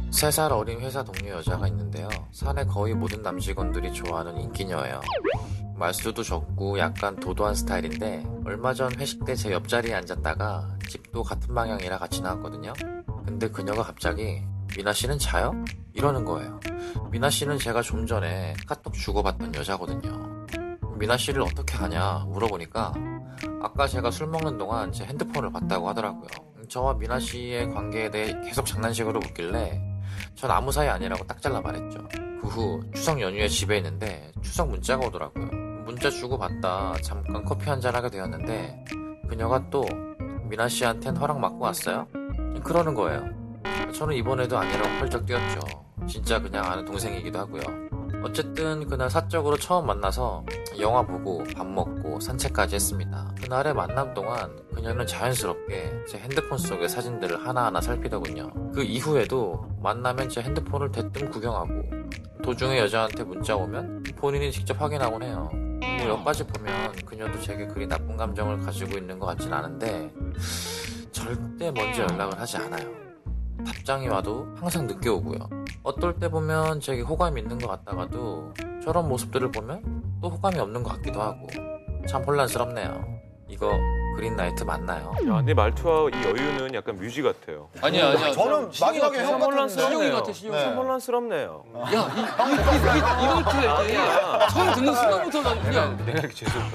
3살 어린 회사 동료 여자가 있는데요. 사내 거의 모든 남직원들이 좋아하는 인기녀예요. 말수도 적고 약간 도도한 스타일인데 얼마 전 회식 때 제 옆자리에 앉았다가 집도 같은 방향이라 같이 나왔거든요. 근데 그녀가 갑자기 미나 씨는 자요? 이러는 거예요. 미나 씨는 제가 좀 전에 카톡 주고받던 여자거든요. 미나 씨를 어떻게 아냐 물어보니까 아까 제가 술 먹는 동안 제 핸드폰을 봤다고 하더라고요. 저와 미나 씨의 관계에 대해 계속 장난식으로 묻길래 전 아무 사이 아니라고 딱 잘라 말했죠. 그 후 추석 연휴에 집에 있는데 추석 문자가 오더라고요. 문자 주고받다 잠깐 커피 한잔 하게 되었는데 그녀가 또 미나 씨한텐 허락 받고 왔어요? 그러는 거예요. 저는 이번에도 아니라고 펄쩍 뛰었죠. 진짜 그냥 아는 동생이기도 하고요. 어쨌든 그날 사적으로 처음 만나서 영화 보고 밥 먹고 산책까지 했습니다. 그날의 만남 동안 그녀는 자연스럽게 제 핸드폰 속의 사진들을 하나하나 살피더군요. 그 이후에도 만나면 제 핸드폰을 대뜸 구경하고 도중에 여자한테 문자 오면 본인이 직접 확인하곤 해요. 뭐 여기까지 보면 그녀도 제게 그리 나쁜 감정을 가지고 있는 것 같진 않은데 절대 먼저 연락을 하지 않아요. 답장이 와도 항상 늦게 오고요. 어떨 때 보면 제게 호감이 있는 것 같다가도 저런 모습들을 보면 또 호감이 없는 것 같기도 하고 참 혼란스럽네요. 이거 그린라이트 맞나요? 야, 내 말투와 이 여유는 약간 뮤지 같아요. 아니야. 저는 마지막에 형 참 혼란스럽네요. 같아, 신용이. 참 혼란스럽네요. 야, 이렇게 해. 처음 듣는 순간부터 난 그냥 내가 이렇게 재수없다고.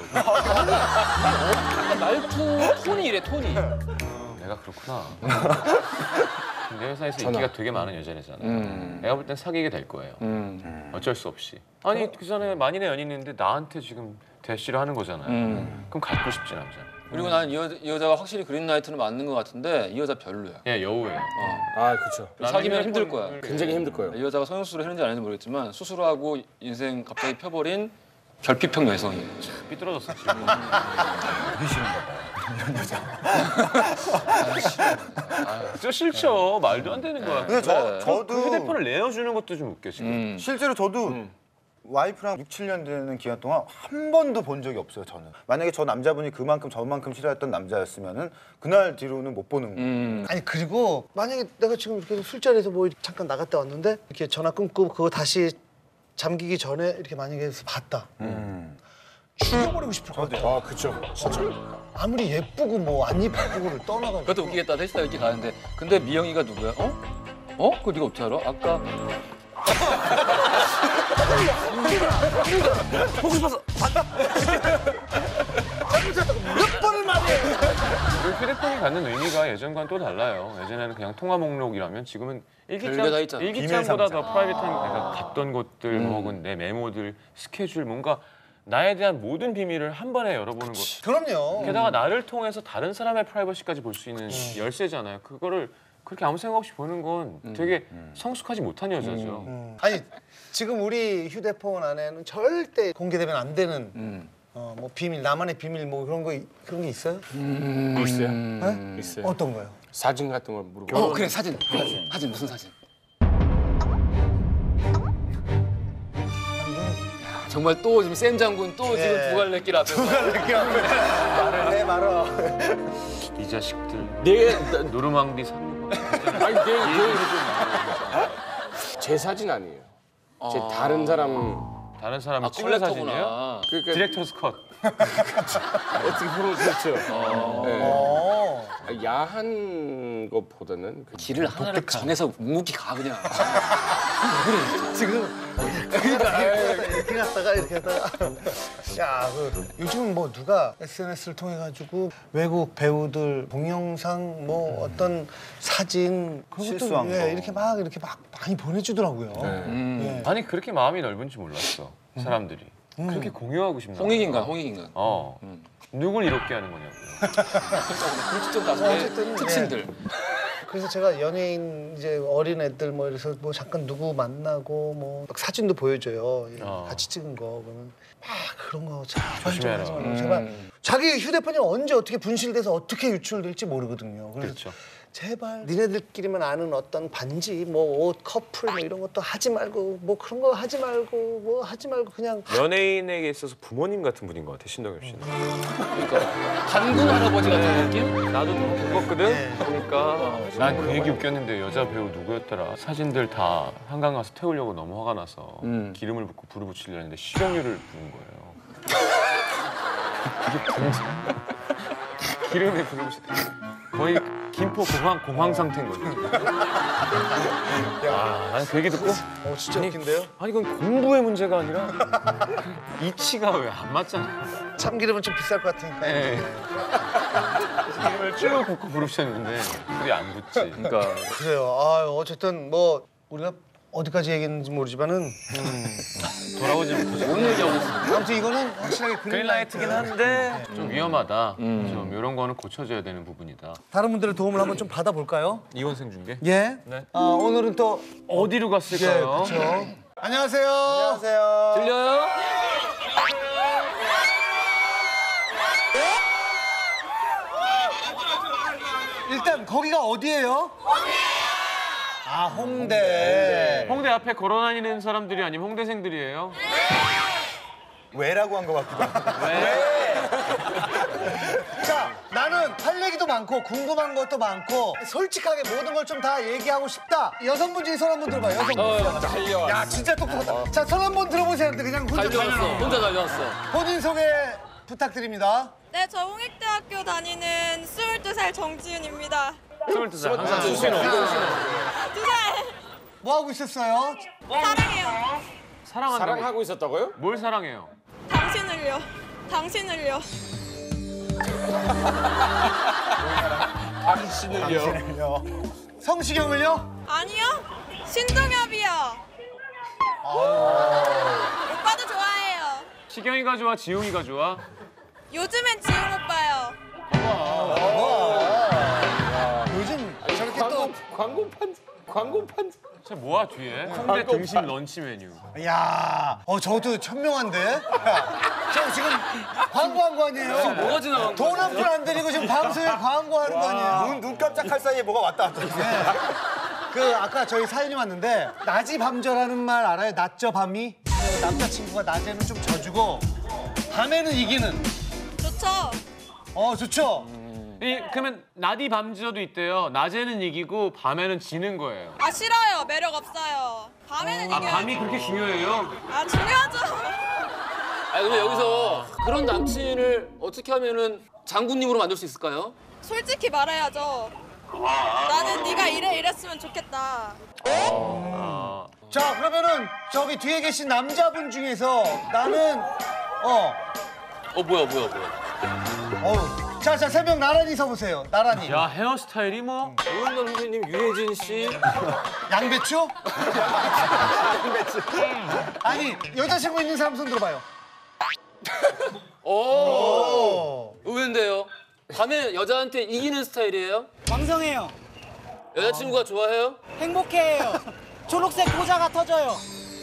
말투 톤이 이래, 톤이. 내가 그렇구나. 내 회사에서 인기가 되게 많은 여자애잖아. 내가 볼 땐 사귀게 될 거예요. 어쩔 수 없이. 아니 그 전에 만인의 연인인데 나한테 지금 대시를 하는 거잖아요. 그럼 갖고 싶지 남자. 그리고 난 이 여자가 확실히 그린라이트는 맞는 것 같은데 이 여자 별로야. 예, 여우예요. 아, 그렇죠. 사귀면 힘들 거야. 굉장히 힘들 거예요. 이 여자가 성형수술을 했는지 안 했는지 모르겠지만 수술하고 인생 갑자기 펴버린 결핍형 여성이에요. 삐뚤어졌어 지금. 그게 싫은가 봐. 이런 여자. 진짜 싫죠. 말도 안 되는 거야. 근데 저도 그 휴대폰을 내어주는 것도 좀 웃겨 지금. 실제로 저도 와이프랑 6, 7년 되는 기간 동안 한 번도 본 적이 없어요, 저는. 만약에 저 남자분이 그만큼 저만큼 싫어했던 남자였으면은 그날 뒤로는 못 보는 거예요. 아니 그리고 만약에 내가 지금 이렇게 술자리에서 뭐 잠깐 나갔다 왔는데 이렇게 전화 끊고 그거 다시 잠기기 전에 이렇게 만약에 봤다. 죽여버리고 싶을 것 같아. 아, 그렇죠. 진짜. 아무리 예쁘고 뭐 안 예쁘고를 떠나가지고. 그것도 웃기겠다. 셋이 다 이렇게 가는데 근데 미영이가 누구야? 어? 어? 그거 네가 어떻게 알아? 아까 보고 싶어서 몇 번을 말해. 그 휴대폰이 갖는 의미가 예전과는 또 달라요. 예전에는 그냥 통화 목록이라면 지금은 별게 다 있잖아. 일기장보다 더 프라이빗한 내가 갔던 곳들 혹은 내 메모들, 스케줄 뭔가 나에 대한 모든 비밀을 한 번에 열어보는 거. 그럼요. 게다가 나를 통해서 다른 사람의 프라이버시까지 볼 수 있는 열쇠잖아요. 그거를 그렇게 아무 생각 없이 보는 건 되게 성숙하지 못한 여자죠. 아니 지금 우리 휴대폰 안에는 절대 공개되면 안 되는 뭐 비밀, 나만의 비밀 뭐 그런 게 있어요? 있어요. 네? 있어요. 어떤 거요? 사진 같은 걸 물어보고. 그래 사진. 사진 무슨 사진? 야, 정말 또 지금 샘 장군 또 지금 두갈래길 앞에서 말을 해 말어. 이 자식들. 내, 노르망디 상륙. 아니, 제 사진 아니에요. 제 다른 사람. 다른 사람의 찍은 콜렉터구나. 사진이에요? 그러니까 디렉터스 컷. 어떻게 보면 그렇죠. 어. 네. 야한 것보다는 그 길을 하나를 정해서 묵묵히 가 그냥. 지금 이렇게 갔다가 이렇게 갔다가 야, 그 요즘은 뭐 누가 SNS를 통해 가지고 외국 배우들 동영상 뭐 어떤 사진 그런 것도 실수한 거. 이렇게 막 많이 보내주더라고요. 예. 아니 그렇게 마음이 넓은지 몰랐어. 사람들이. 그렇게 공유하고 싶나? 홍익인간. 누굴 이롭게 하는 거냐고. 불특정 다수의 어쨌든, 특징들. 그래서 제가 연예인 이제 어린 애들 뭐 이래서 뭐 잠깐 누구 만나고 뭐 막 사진도 보여줘요. 같이 찍은 거 그러면 막 그런 거 조심해라. 제발 자기 휴대폰이 언제 어떻게 분실돼서 어떻게 유출될지 모르거든요. 그래서 그렇죠. 제발 니네들끼리만 아는 어떤 반지, 뭐 옷, 커플 뭐 이런 것도 하지 말고 뭐 그런 거 하지 말고 뭐 하지 말고 그냥 연예인에게 있어서 부모님 같은 분인 것 같아 신동엽 씨는. 그러니까 단군 할아버지 같은 느낌? 나도 너무 무겁거든. 그러니까 난 그 얘기 웃겼는데 여자 배우 누구였더라? 사진들 다 한강 가서 태우려고 너무 화가 나서 기름을 붓고 불을 붙이려 했는데 식용유를 부은 거예요. 이게 분지 기름에 불을 붙이다 거의 김포 공황 상태인 거죠. 난 그 얘기 듣고 진짜 웃긴데요? 아니 이건 공부의 문제가 아니라 이치가 왜 안 맞잖아. 참기름은 좀 비쌀 것 같으니까. 네. 기름을 쭉 붓고 불을 붙였는데 불이 안 붙지. 그러니까 그래요. 아 어쨌든 뭐 우리가 어디까지 얘기했는지 모르지만은 돌아오지 못하죠. 뭔 얘기하고 있어? 아무튼 이거는 확실하게 그린라이트긴 한데 좀 위험하다. 좀 이런 거는 고쳐줘야 되는 부분이다. 다른 분들의 도움을 한번 좀 받아볼까요? 이원생 중계? 예. 네. 오늘은 또 어디로 예, 갔을까요? 그렇죠. 안녕하세요. 안녕하세요. 들려요? 일단 거기가 어디예요? 아 홍대. 홍대 앞에 걸어다니는 사람들이 아니면 홍대생들이에요? 왜라고 한 것 같기도 하고. 자 나는 할 얘기도 많고 궁금한 것도 많고 솔직하게 모든 걸 좀 다 얘기하고 싶다. 여성분 중에 손 한번 들어봐요. 여성분. 달려. 야 진짜 똑똑하다. 자 손 한번 들어보세요. 그냥 혼자 달려왔어. 혼자 달려왔어. 본인 소개 부탁드립니다. 네, 저 홍익대학교 다니는 22살 정지윤입니다. 22살 항상 수신호. 2살! 뭐 하고 있었어요? 사랑해요. 사랑한다고. 사랑하고 있었다고요? 뭘 사랑해요? 당신을요. 당신을요. 당신을요. 성시경을요? 아니요. 신동엽이요. 오빠도 좋아해요. 시경이가 좋아, 지용이가 좋아? 요즘엔 지웅 오빠요. 요즘 저렇게 또 광고판. 쟤 뭐야 뒤에? 홍대 등심 런치 메뉴. 야, 저것도 현명한데? 저 지금 광고한 거 아니에요? 뭐가 지나간 거야? 돈 한 푼 안 들이고 지금 방송에 광고하는 거 아니에요? 눈 깜짝할 사이에 뭐가 왔다 갔다. 그 아까 저희 사연이 왔는데 낮이 밤저라는 말 알아요? 낮저 밤이? 그 남자친구가 낮에는 좀 져주고 밤에는 이기는. 좋죠? 좋죠? 그러면 낮이 밤지어도 있대요. 낮에는 이기고 밤에는 지는 거예요. 아, 싫어요. 매력 없어요. 밤에는 아 이겨요. 밤이 그렇게 중요해요? 아, 중요하죠. 아니 근데 여기서 그런 남친을 어떻게 하면은 장군님으로 만들 수 있을까요? 솔직히 말해야죠. 나는 네가 이랬으면 좋겠다. 자, 그러면은 저기 뒤에 계신 남자분 중에서 나는 뭐야. 자, 세 명 나란히 서보세요. 나란히. 야 헤어스타일이 뭐? 오은남 선생님, 유해진 씨. 양배추? 아니, 여자친구 있는 사람 손 들어봐요. 의외인데요. 밤에 여자한테 이기는 스타일이에요? 왕성해요. 여자친구가 좋아해요? 행복해요. 초록색 포자가 터져요.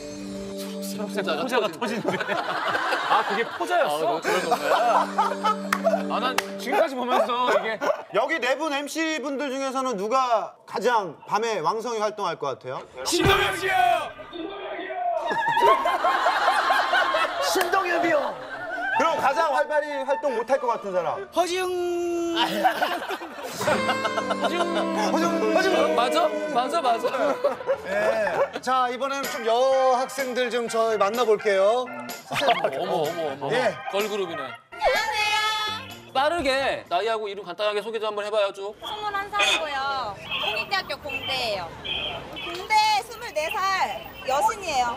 포자가 터지는데. 아 그게 포자였어? 그런 건가요? 아 난 지금까지 보면서 이게 여기 네 분 MC 분들 중에서는 누가 가장 밤에 왕성히 활동할 것 같아요? 신동엽 씨요. 신동엽이요. 그럼 가장 활발히 활동 못할 것 같은 사람? 허지웅. 맞아. 네. 자, 이번에는 좀 여학생들 좀 저희 만나볼게요. 어머. 예. 걸그룹이네. 안녕하세요. 빠르게 나이하고 이름 간단하게 소개 좀 한번 해봐요, 쭉. 21살이고요. 홍익대학교 공대예요. 공대 24살 여신이에요.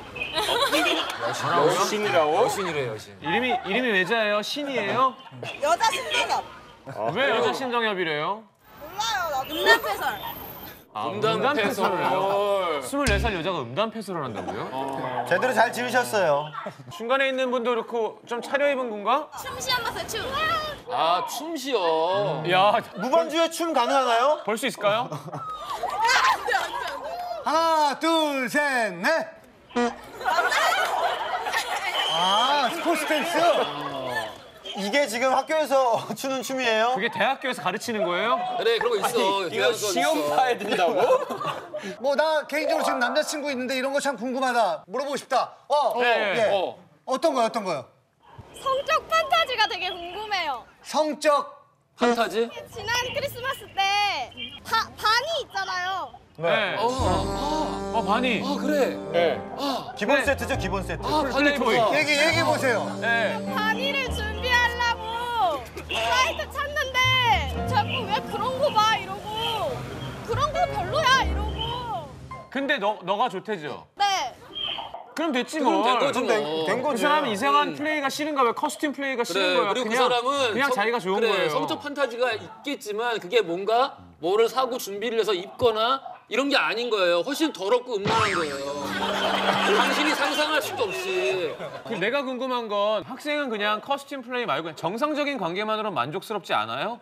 여신이라고? 이름이 외자예요? 신이에요? 여자 신동엽. 왜 여자 신동엽이래요? 몰라요. 나 음란패설. 음담패설을 해요? 24살 여자가 음담패설을 한다고요? 제대로 잘 지으셨어요. 중간에 있는 분도 그렇고 좀 차려입은 건가? 춤 시험 봤어요, 춤. 아, 춤시요. 야, 무반주에 춤 가능하나요? 볼 수 있을까요? 안 돼. 하나, 둘, 셋, 넷. 스포츠 댄스? 이게 지금 학교에서 추는 춤이에요? 그게 대학교에서 가르치는 거예요? 그래 그런 거 있어. 이거 시험 봐야 된다고? 뭐 나 개인적으로 지금 남자친구 있는데 이런 거 참 궁금하다. 물어보고 싶다. 네. 예. 어떤 거요? 성적 판타지가 되게 궁금해요. 성적 판타지? 지난 크리스마스 때 반이 있잖아요. 네. 바니. 그래. 네. 기본 세트죠, 기본 세트. 플레이토이. 얘기해 보세요. 네. 반이를 준비하려고 사이트 찾는데 자꾸 왜 그런 거 봐 이러고 그런 거 별로야 이러고. 근데 너가 좋대죠? 네. 그럼 됐지 그럼 뭐. 된 거지 뭐. 된 그 거지. 사람은 이상한 플레이가 싫은가 봐. 커스튬 플레이가 싫은 거야. 그리고 그냥, 그 사람은 그냥 자기가 좋은 그래, 거예요. 성적 판타지가 있겠지만 그게 뭔가 뭐를 사고 준비를 해서 입거나 이런 게 아닌 거예요. 훨씬 더럽고 음란한 거예요. 당신이 상상할 수도 없이. 내가 궁금한 건 학생은 그냥 커스튬 플레이 말고 그냥 정상적인 관계만으로 만족스럽지 않아요?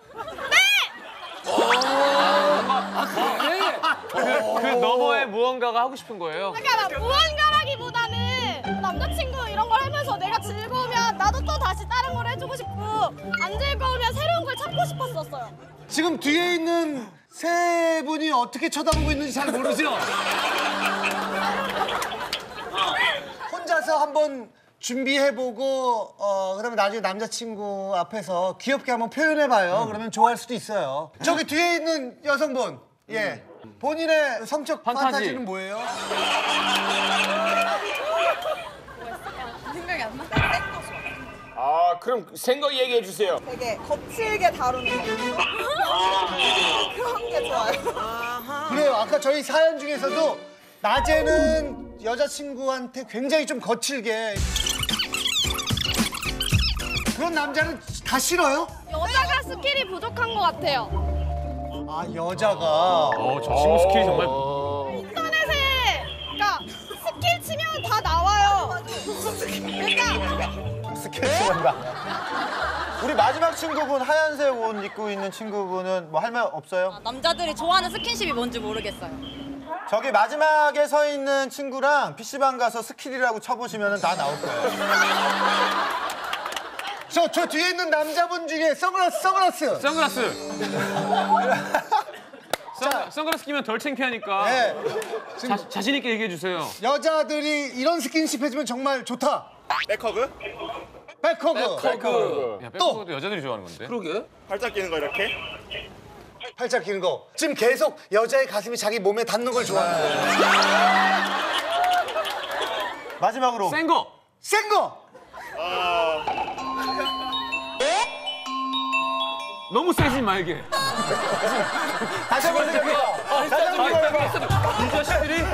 그 너머에 무언가가 하고 싶은 거예요. 그러니까 막 무언가라기보다는 남자친구 이런 걸 하면서 내가 즐거우면 나도 또 다시 다른 걸 해주고 싶고 안 즐거우면 새로운 걸 찾고 싶었었어요. 지금 뒤에 있는 세 분이 어떻게 쳐다보고 있는지 잘 모르죠? 혼자서 한번 준비해보고 그다음에 나중에 남자친구 앞에서 귀엽게 한번 표현해봐요. 그러면 좋아할 수도 있어요. 저기 뒤에 있는 여성분, 예, 본인의 성적 판타지. 판타지는 뭐예요? 생각이 안 나. 아, 그럼 생거 얘기해 주세요. 되게 거칠게 다루는 거. 그런 게 좋아요. 그래요. 아까 저희 사연 중에서도 낮에는 여자친구한테 굉장히 좀 거칠게 그런 남자는 다 싫어요? 여자가 스킬이 부족한 것 같아요. 아, 여자가. 저 친구 스킬이 정말. 인터넷에 그러니까 스킬 치면 다 나와요. 그러니까 스케치한다. 우리 마지막 친구분 하얀색 옷 입고 있는 친구분은 뭐 할 말 없어요? 남자들이 좋아하는 스킨십이 뭔지 모르겠어요. 저기 마지막에 서 있는 친구랑 PC방 가서 스킬이라고 쳐보시면 다 나올 거예요. 저 뒤에 있는 남자분 중에 선글라스. 선글라스 끼면 덜 창피하니까 네. 자신 있게 얘기해 주세요. 여자들이 이런 스킨십 해주면 정말 좋다. 백허그? 백허그. 야, 백허그도 여자들이 좋아하는 건데. 그러게. 팔짝 끼는 거 이렇게? 팔짝 끼는 거. 지금 계속 여자의 가슴이 자기 몸에 닿는 걸 좋아하는 거예요. 마지막으로 센 거. 센 거. 너무 세지 말게. 다시 한번 생각해봐. 다시 한번 생각해봐. 이 자식들이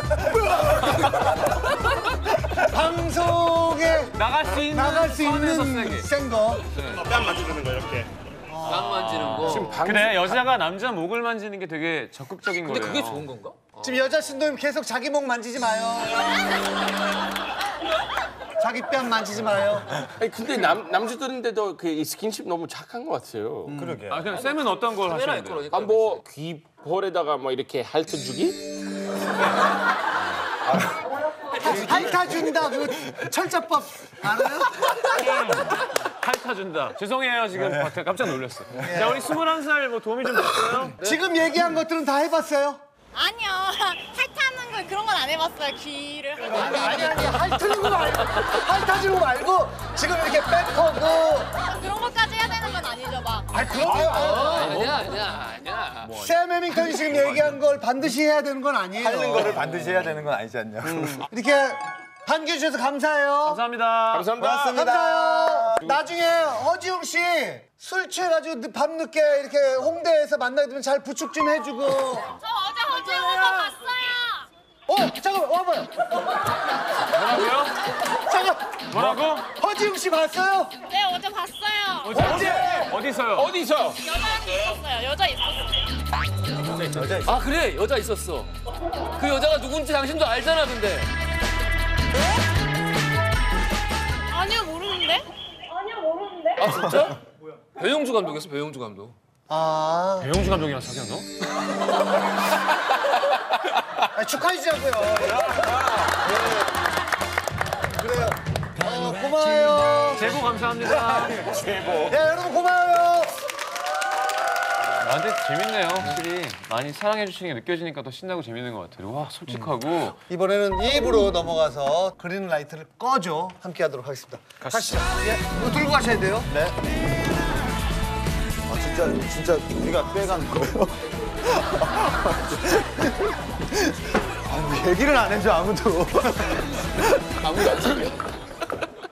방송에 나갈 수 있는 선에서 세게. 센 거. 뺨 만져주는 거 이렇게. 뺨 만지는 거. 그래, 여자가 남자 목을 만지는 게 되게 적극적인 근데 거예요. 그게 좋은 건가? 지금 여자 신도님 계속 자기 목 만지지 마요. 자기 뺨 만지지 마요. 아니, 근데 남자들인데도 그 스킨십 너무 착한 것 같아요. 그러게. 아, 그럼 쌤은 어떤 걸 카메라 하시는데요? 그러니까. 아, 뭐 귀볼에다가 뭐 이렇게 핥아주기? 핥아준다. 그 철자법 알아요? 핥아준다. 죄송해요, 지금 깜짝 놀랐어. 자, 우리 21살 뭐 도움이 좀 됐어요? 지금 얘기한 것들은 다 해봤어요? 아니요. 핥아는 거 그런 건 안 해봤어요. 귀를. 아니 핥는 거 말고 핥아주는 거 말고 지금 이렇게 백허그. 그런 것까지 해야 되는 건 아니죠, 막. 아 그럼요. 아니야. 샘 해밍턴이 지금 얘기한 걸 반드시 해야 되는 건 아니에요. 하는 거를 반드시 해야 되는 건 아니지 않냐. 이렇게 반겨주셔서 감사해요. 감사합니다. 감사합니다. 감사해요. 나중에 허지웅 씨 술 취해가지고 밤늦게 이렇게 홍대에서 만나게 되면 잘 부축 좀 해주고. 저 어제 허지웅 오빠 봤어요. 잠깐만 와봐요. 뭐라고요? 잠깐. 뭐라고? 허지웅 씨 봤어요? 네 어제 봤어요. 어디서요? 어디서? 여자 있었어요. 아 그래 여자 있었어. 그 여자가 누군지 당신도 알잖아 근데. 아니요 모르는데. 아 진짜? 배용주 감독이었어 배용주 감독. 아 배용주 감독이랑 사귀었어? 축하해주자고요. 그래요. 고마워요. 제보 감사합니다. 야, 여러분 고마워요. 나한테 재밌네요. 확실히 많이 사랑해 주시는 게 느껴지니까 더 신나고 재밌는 것 같아요. 와 솔직하고. 이번에는 2부로 넘어가서 그린 라이트를 꺼줘 함께 하도록 하겠습니다. 가시죠. 예, 이거 들고 가셔야 돼요. 네. 아 진짜 우리가 빼가는 거예요? 아니 얘기를 안 해줘 아무도. 아무도 안 챙겨.